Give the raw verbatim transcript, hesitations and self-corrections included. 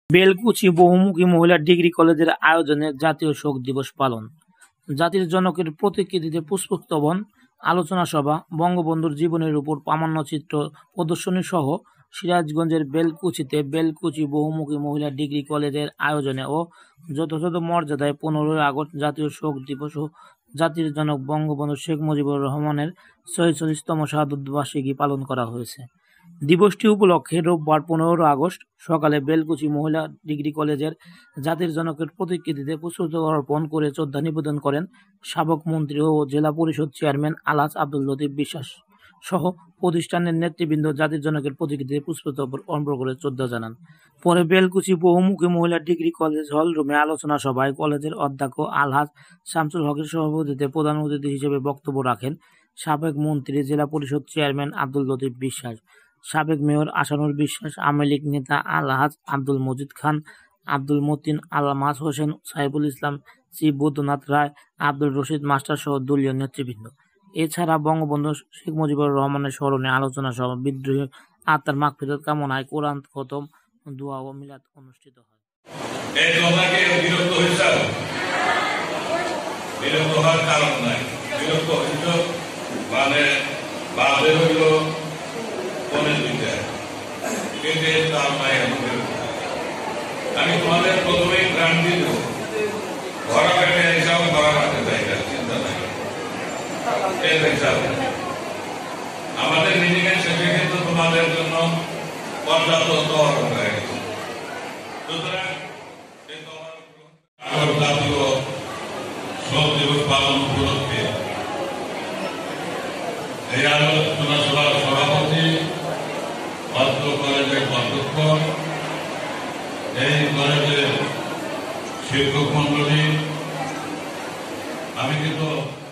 বেলকুচি বহুমুখী মহিলা ডিগ্রি কলেজের আয়োজনে জাতীয় শোক দিবস পালন। জাতির জনকের প্রতিকৃতিতে পুষ্পস্তবন, আলোচনা সভা, বঙ্গবন্ধুর জীবনের উপর প্রামাণ্যচিত্র প্রদর্শনী সহ সিরাজগঞ্জের বেলকুচিতে বেলকুচি বহুমুখী মহিলা ডিগ্রি কলেজের আয়োজনে ও যথাযথ মর্যাদায় পনেরোই আগস্ট জাতীয় শোক দিবস ও জাতির জনক বঙ্গবন্ধু শেখ মুজিবুর রহমানের ছয়চল্লিশতম শাহাদত বার্ষিকী পালন করা হয়েছে। দিবসটি উপলক্ষে রোববার পনেরো আগস্ট সকালে বেলকুচি মহিলা ডিগ্রি কলেজের জাতির জনকের প্রতিকৃতিতে পুষ্পস্তবক অর্পণ করে শ্রদ্ধা নিবেদন করেন সাবেক মন্ত্রী ও জেলা পরিষদ চেয়ারম্যান আলহাজ আব্দুল লতিফ বিশ্বাস সহ প্রতিষ্ঠানের নেতৃবৃন্দ জাতির জনকের প্রতিকৃতিতে পুষ্পস্তবক অর্পণ করে শ্রদ্ধা জানান। পরে বেলকুচি বহুমুখী মহিলা ডিগ্রি কলেজ হল রুমে আলোচনা সভায় কলেজের অধ্যক্ষ আলহাজ শামসুল হকের সভাপতিত্বে প্রধান অতিথি হিসেবে বক্তব্য রাখেন সাবেক মন্ত্রী জেলা পরিষদ চেয়ারম্যান আব্দুল লতিফ বিশ্বাস, সাবেক মেয়র আসানুর বিশ্বাস, আওয়ামী লীগ নেতা আলহাজ আব্দুল মজিদ খান, আব্দুল মতিন, আলমাজ হোসেন, সাইফুল ইসলাম, শ্রী বৈদ্যনাথ রায়, আব্দুল রশিদ মাস্টার সহ দলীয় নেতৃবৃন্দ। এছাড়া বঙ্গবন্ধু শেখ মুজিবুর রহমানের স্মরণে আলোচনা সভা, বিদ্রোহী আত্মার মাগফিরাত কামনায় কোরআন খতম, দোয়া ও মিলাদ অনুষ্ঠিত হয়। এই কথাকে বিরক্ত হয়েছে, বিরক্ত হওয়ার কারণ নাই। বিরক্ত হইল মানে বাদের হইল আমি তোমাদের প্রথমেই ক্রান্তি দেব, ঘরা পেটে হিসাব ঘরা রাখতে চাই না, চিন্তা নাই। আমাদের নিজেকে শেষে কিন্তু তোমাদের জন্য পর্যাপ্ত হয়ে গেছে। সুতরাং জাতীয় শোক দিবস পালন উপলক্ষে এই আলোচনা সভার সভাপতি, অত্র কলেজের অধ্যক্ষ, এই কলেজের শিক্ষক মন্ডলী, আমি কিন্তু